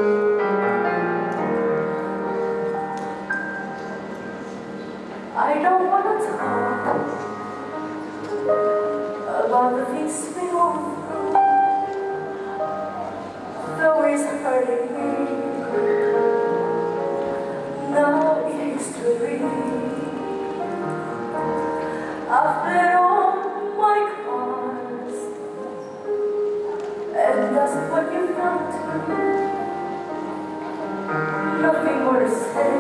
I don't want to talk about the things we go through, though it's hurting me. Now it's history. I've played all my cards, and that's what you've done too. Nothing more to say.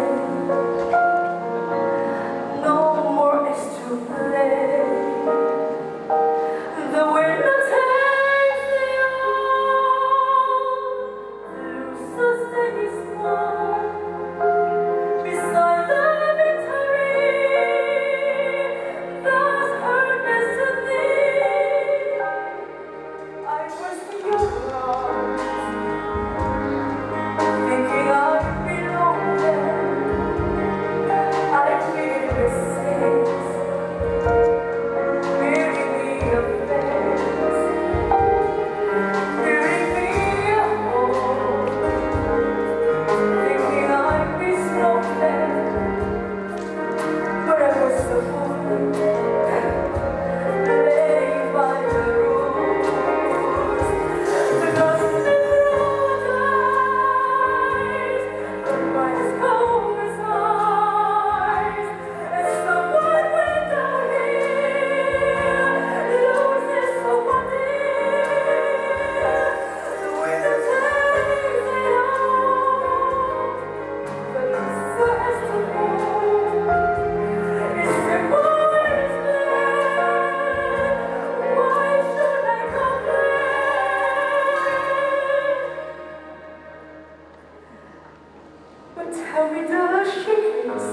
Tell me, does she kiss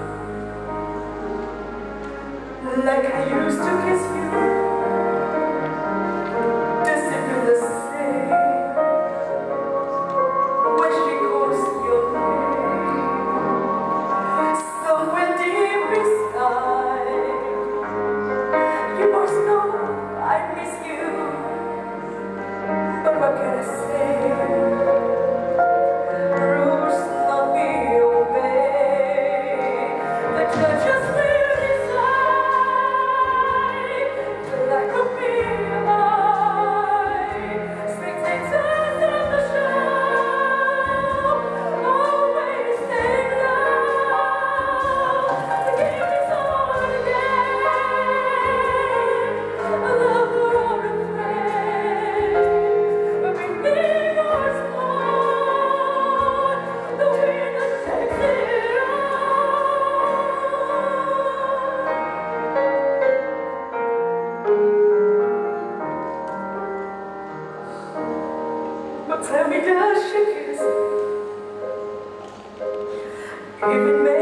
like I used to kiss you? Does it feel the same when she calls your name? Somewhere deep inside, you must know I miss you. But what can I say? Tell me, does she kiss even